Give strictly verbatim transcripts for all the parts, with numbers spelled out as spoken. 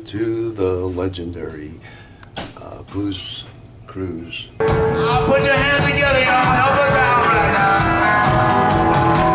to the legendary uh, Blues Cruise. Uh, put your hands together, y'all. Help us out right now.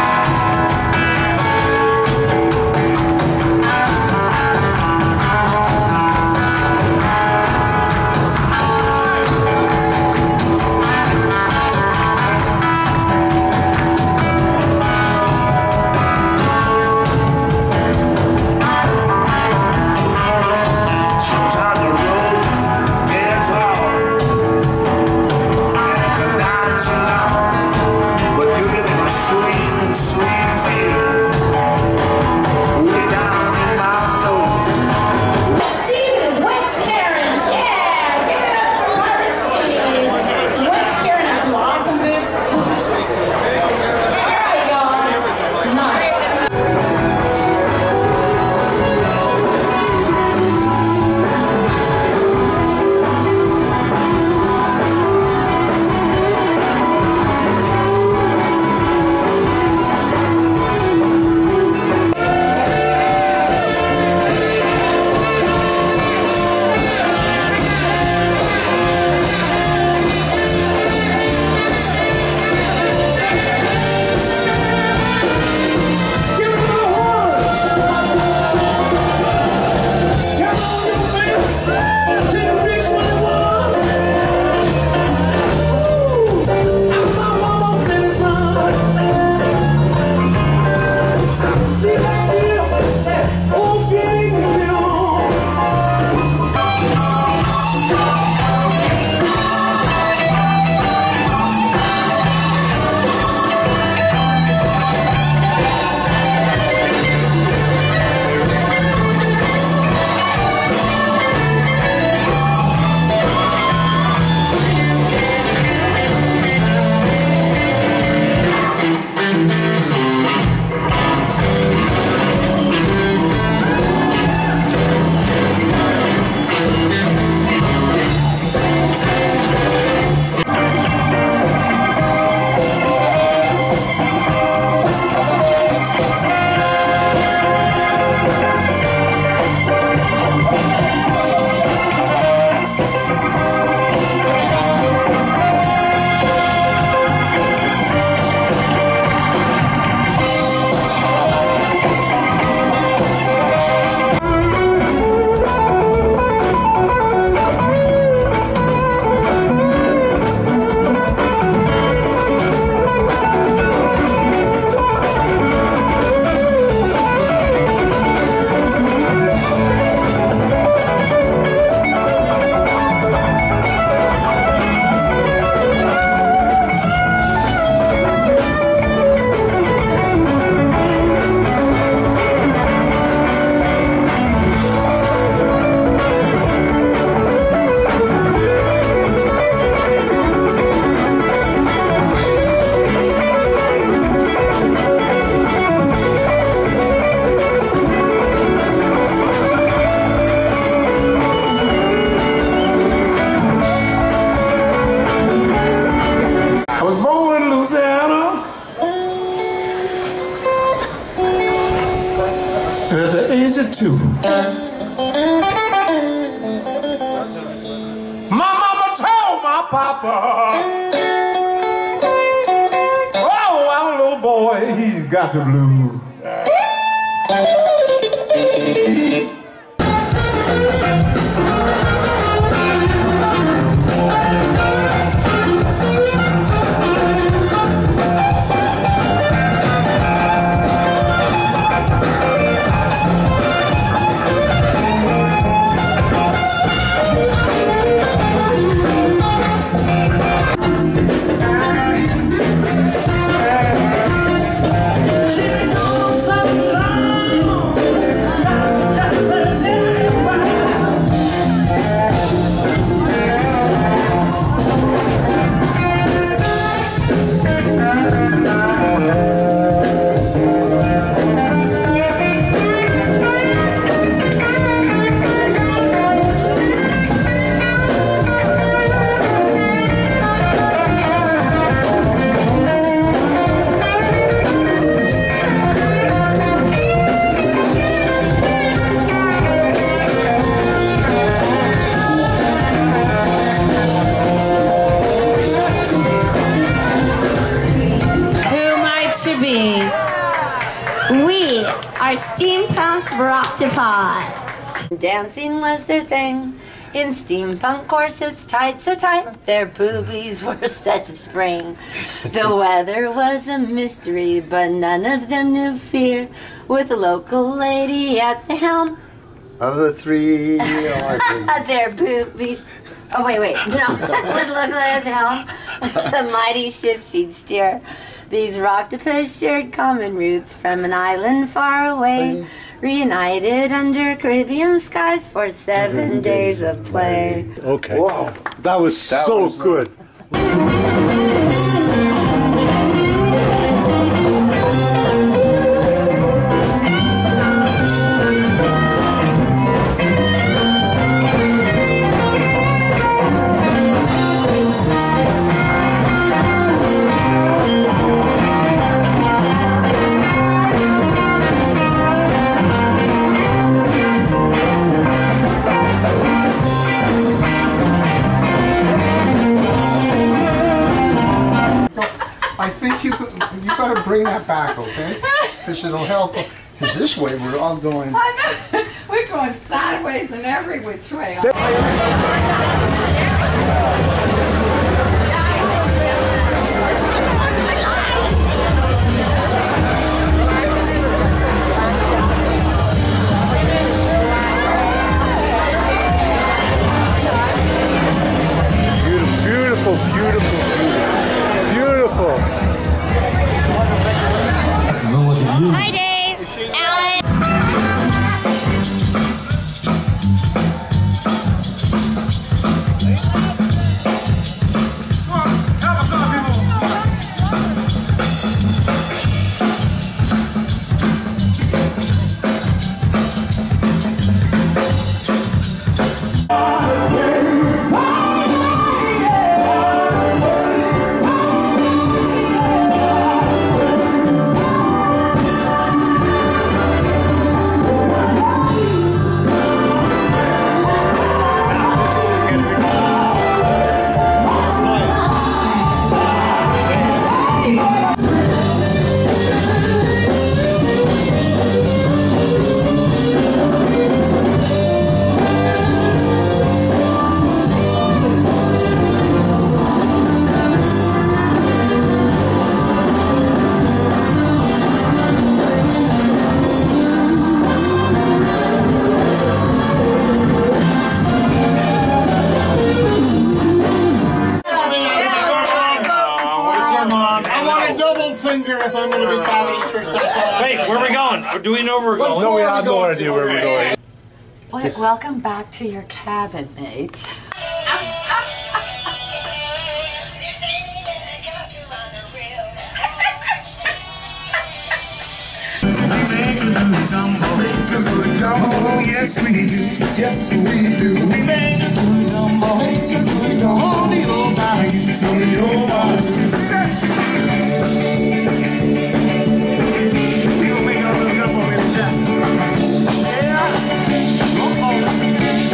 And at the age of two, my mama told my papa, oh, our little boy, he's got the blues. She goes along. Octopod. Dancing was their thing. In steampunk corsets tied so tight, their boobies were set to spring. The weather was a mystery, but none of them knew fear. With a local lady at the helm, Of the three, oh, their boobies. Oh, wait, wait. No. With local lady at the helm, the mighty ship she'd steer. These octopus shared common roots from an island far away. Reunited under Caribbean skies for seven days of play. Okay. Whoa. That was That so was, uh, good. I think you you better bring that back, okay? Because it'll help. Because this way we're all going. I know. We're going sideways and every which way. Beautiful, beautiful, beautiful, beautiful. Hi, Dave. Alan. Wait, where are we going? Do we know where we're going? No, we have no idea where we're going. Well, welcome back to your cabin, mate. Oh, yes we do, yes we do. We make a good gumbo, make a good gumbo on the old bayou, on the old bayou. We gonna make a little gumbo, baby Jack. Yeah. Uh-oh.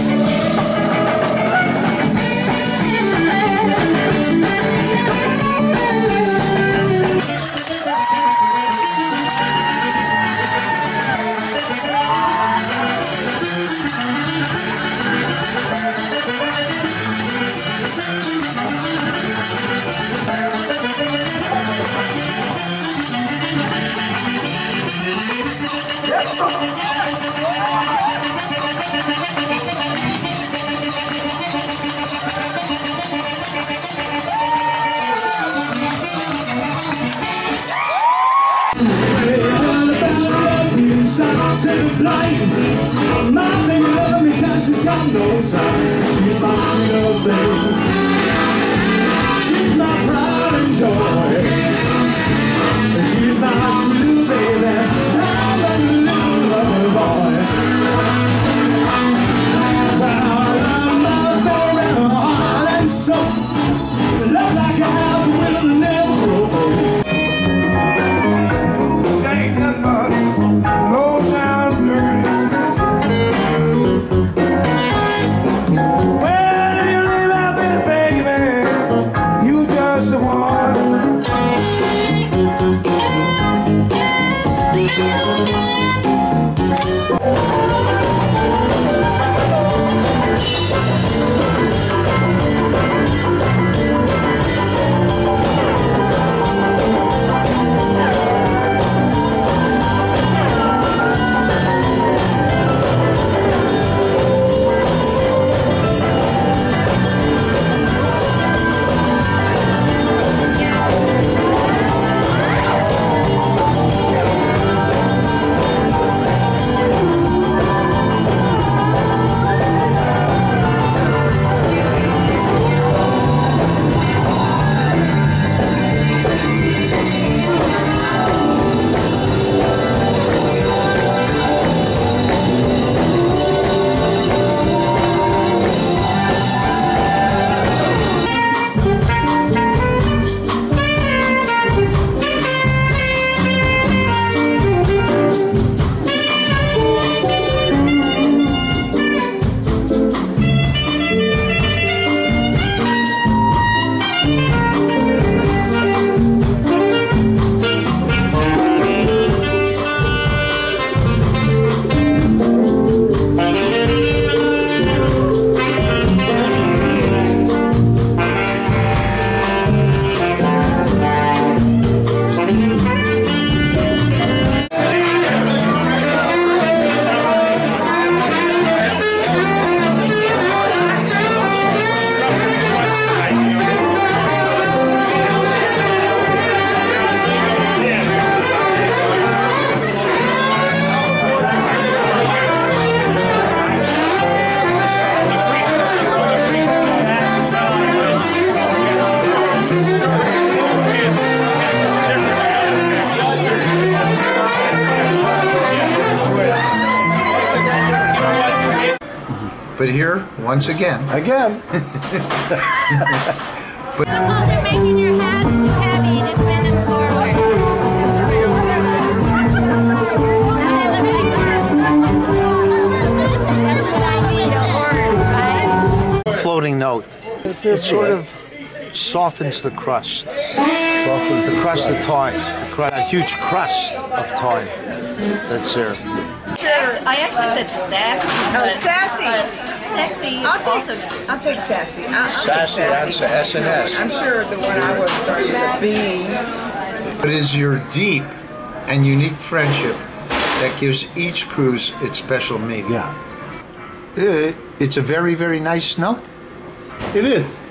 My baby love me 'cause she's got no time. She's my sweet little thing. She's my pride and joy. She's my sweet little baby. I'm a little lover boy. Well, I'm my baby, heart and soul. Love like a house will never grow old. Ain't nothing but low down dirty. Well, you love me, baby. But here, once again, Again. Suppose you're making your hats too heavy, just bend them forward. Floating note. It sort of softens the crust. The crust of thyme. The cru- a huge crust of thyme that's there. I actually said sassy. Oh, sassy. Sexy is I'll also take, true. I'll take sassy. I, I'll sassy, take that's S and S. I'm sure the one I was started with a B. It is your deep and unique friendship that gives each cruise its special meaning. Yeah. Uh, It's a very, very nice note. It is.